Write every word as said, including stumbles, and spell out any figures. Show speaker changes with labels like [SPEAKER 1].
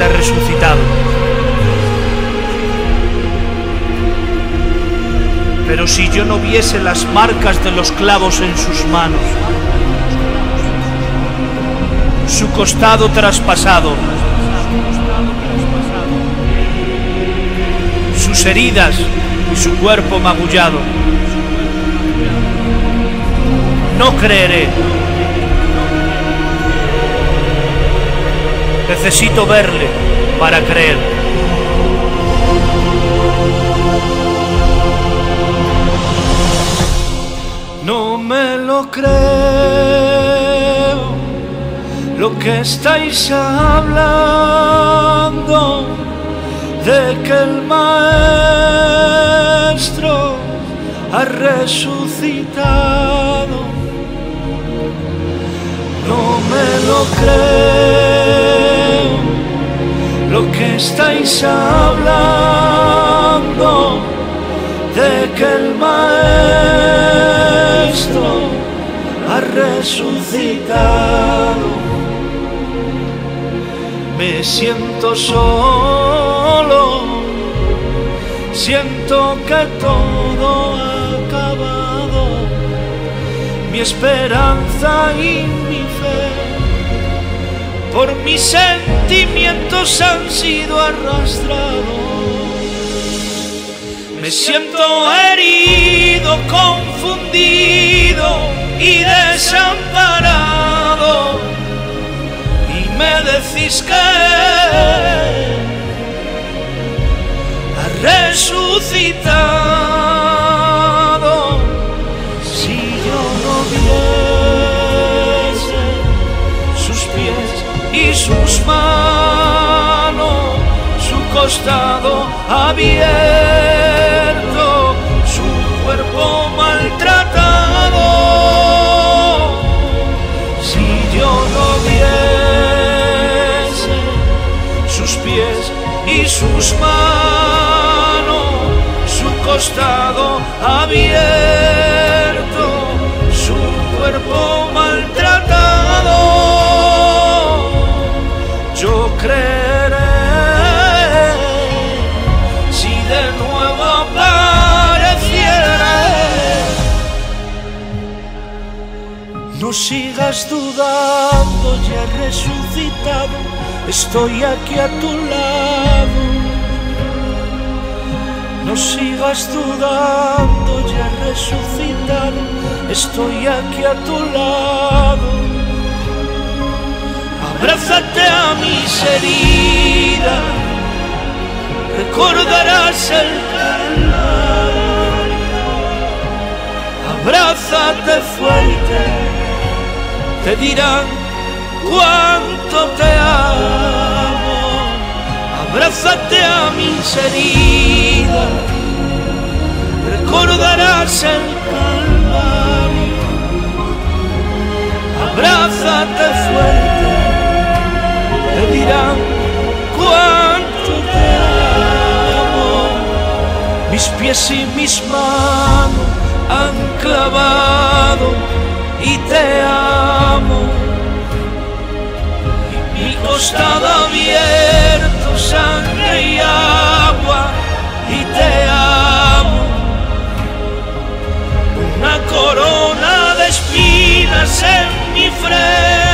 [SPEAKER 1] Él ha resucitado. Pero si yo no viese las marcas de los clavos en sus manos, su costado traspasado, sus heridas y su cuerpo magullado, no creeré. Necesito verle para creer. No me lo creo, lo que estáis hablando, de que el Maestro ha resucitado. No me lo creo, lo que estáis hablando, de que el Maestro ha resucitado. Me siento solo, siento que todo ha acabado, mi esperanza y mi fe, por mis sentimientos han sido arrastrados. Me siento herido, confundido y desamparado, y me decís que ha resucitado. Si yo no viese sus pies y sus manos, su costado abierto, su cuerpo maltratado, si yo no viese sus pies y sus manos, su costado abierto, su cuerpo maltratado, yo creeré. Si de nuevo apareciera, no sigas dudando, ya he resucitado, estoy aquí a tu lado. No sigas dudando, ya he resucitado, estoy aquí a tu lado. Abrázate a mis heridas, recordarás el Calvario. Abrázate fuerte, te dirán cuánto te amo. Abrázate a mis heridas, recordarás el Calvario. Abrázate fuerte, te dirán cuánto te amo. Mis pies y mis manos han clavado y te amo. Mi costado abierto, sangre y agua, y te amo. Una corona de espinas en mi frente,